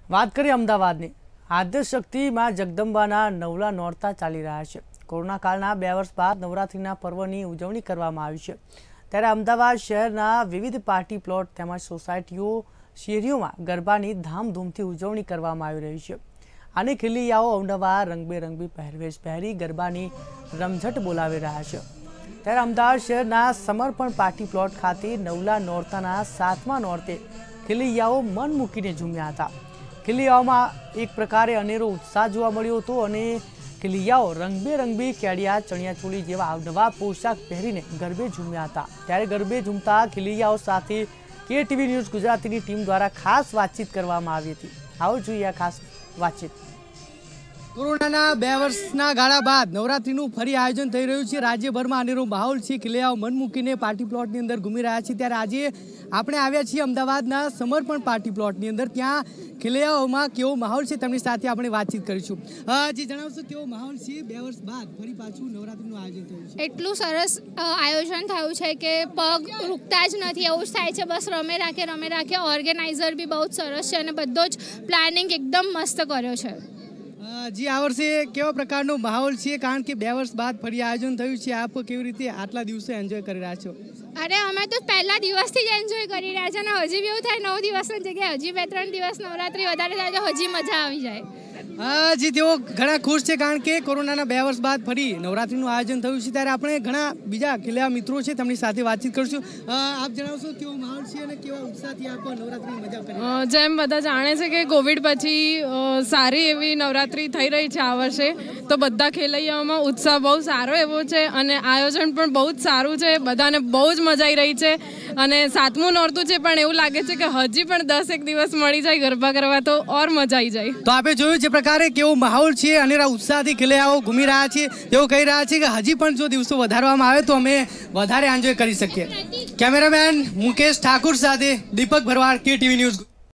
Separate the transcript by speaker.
Speaker 1: વાત કરીએ અમદાવાદની આદ્યશક્તિ માં જગદંબાના નવલા નોરતા ચાલી રહ્યા છે। કોરોના કાળના 2 વર્ષ બાદ નવરાત્રિના પર્વની ઉજવણી કરવામાં આવી છે। ત્યારે અમદાવાદ શહેરના વિવિધ પાર્ટી પ્લોટ તેમજ સોસાયટીઓ શેરીઓમાં ગરબાની ધામધૂમથી ઉજવણી કરવામાં આવી રહી છે। આને ખેલૈયાઓ અવનવા રંગબેરંગી પહેરવેશ પહેરી ગરબાની રમઝટ બોલાવી રહ્યા છે। ત્યારે અમદાવાદ શહેરના સમર્પણ પાર્ટી પ્લોટ ખાતે નવલા નોરતાના 7મા નોરતે ખેલૈયાઓ મન મૂકીને ઝૂમ્યા હતા। ખેલૈયાઓમાં એક પ્રકારે અનેરો ઉત્સાહ જોવા મળ્યો હતો અને ખેલૈયાઓ રંગબેરંગી કેડિયા ચણિયાચોળી જેવા અવનવા પોશાક પહેરીને ગરબે ઝૂમ્યા હતા। ત્યારે ગરબે ઝૂમતા ખેલૈયાઓ સાથે કેટીવી ન્યૂઝ ગુજરાતીની ટીમ દ્વારા ખાસ વાતચીત કરવામાં આવી હતી। આવો જોઈએ આ ખાસ વાતચીત।
Speaker 2: કોરોનાના 2 વર્ષના ગાળા બાદ નવરાત્રીનું ફરી આયોજન થઈ રહ્યું છે। રાજ્યભરમાં અનેરો માહોલ છે। ખેલૈયાઓ મન મૂકીને પાર્ટી પ્લોટની અંદર ઘૂમી રહ્યા છે। ત્યારે આજે આપણે આવ્યા છીએ અમદાવાદના સમર્પણ પાર્ટી પ્લોટની અંદર। ત્યાં ખેલૈયાઓમાં કેવો માહોલ છે તેમની સાથે આપણે વાતચીત કરીશું। જી જણાવશો કેવો માહોલ છે? 2 વર્ષ બાદ ફરી પાછું નવરાત્રીનું આયોજન થયું છે।
Speaker 3: એટલું સરસ આયોજન થયું છે કે પગ રૂકતા જ નથી, એવું જ થાય છે। બસ રમે રાખે। ઓર્ગેનાઇઝર બી બહુ જ સરસ છે અને બધો જ પ્લાનિંગ એકદમ મસ્ત કર્યો છે।
Speaker 2: જી આ વર્ષે કેવા પ્રકારનો માહોલ છે? કારણ કે 2 વર્ષ બાદ ફરી આયોજન થયું છે। આપ કેવી રીતે આટલા દિવસો એન્જોય કરી રહ્યા છો?
Speaker 3: અરે અમે તો પહેલા દિવસથી જ એન્જોય કરી રહ્યા છે અને હજી બી એવું થાય 9 દિવસની જગ્યાએ હજી 2-3 દિવસ નવરાત્રી વધારે થાય તો હજી મજા આવી જાય।
Speaker 2: જી તેઓ ઘણા ખુશ છે કારણ કે કોરોનાના 2 વર્ષ બાદ ફરી નવરાત્રીનું આયોજન થયું છે। ત્યારે આપણે ઘણા બીજા ખેલૈયા મિત્રો છે તેમની સાથે વાતચીત કરીશું। આપ જણાવશો કેવો માહોલ છે અને કેવા ઉત્સાહથી આપ નવરાત્રીની મજા કરી?
Speaker 4: જેમ બધા જાણે છે કે કોવિડ પછી સારી એવી નવરાત્રી થઈ રહી છે આ વર્ષે, તો બધા ખેલૈયાઓમાં ઉત્સાહ બહુ સારો એવો છે અને આયોજન પણ બહુ જ સારું છે। બધાને બહુ જ મજા આવી રહી છે અને 7મું નોરતું છે પણ એવું લાગે છે કે હજી પણ 10 દિવસ મળી જાય ગરબા કરવા તો ઓર મજા આવી જાય।
Speaker 2: તો આપણે જોયું છે પ્રકારે કેવો માહોલ છે અને ઉત્સાહથી ખેલૈયાઓ ઘૂમી રહ્યા છે। તેઓ કહી રહ્યા છે કે હજી પણ જો દિવસો વધારવામાં આવે તો અમે વધારે એન્જોય કરી શકીએ। કેમેરામેન મુકેશ ઠાકુર સાથે દીપક ભરવાડ, કેટીવી ન્યૂઝ।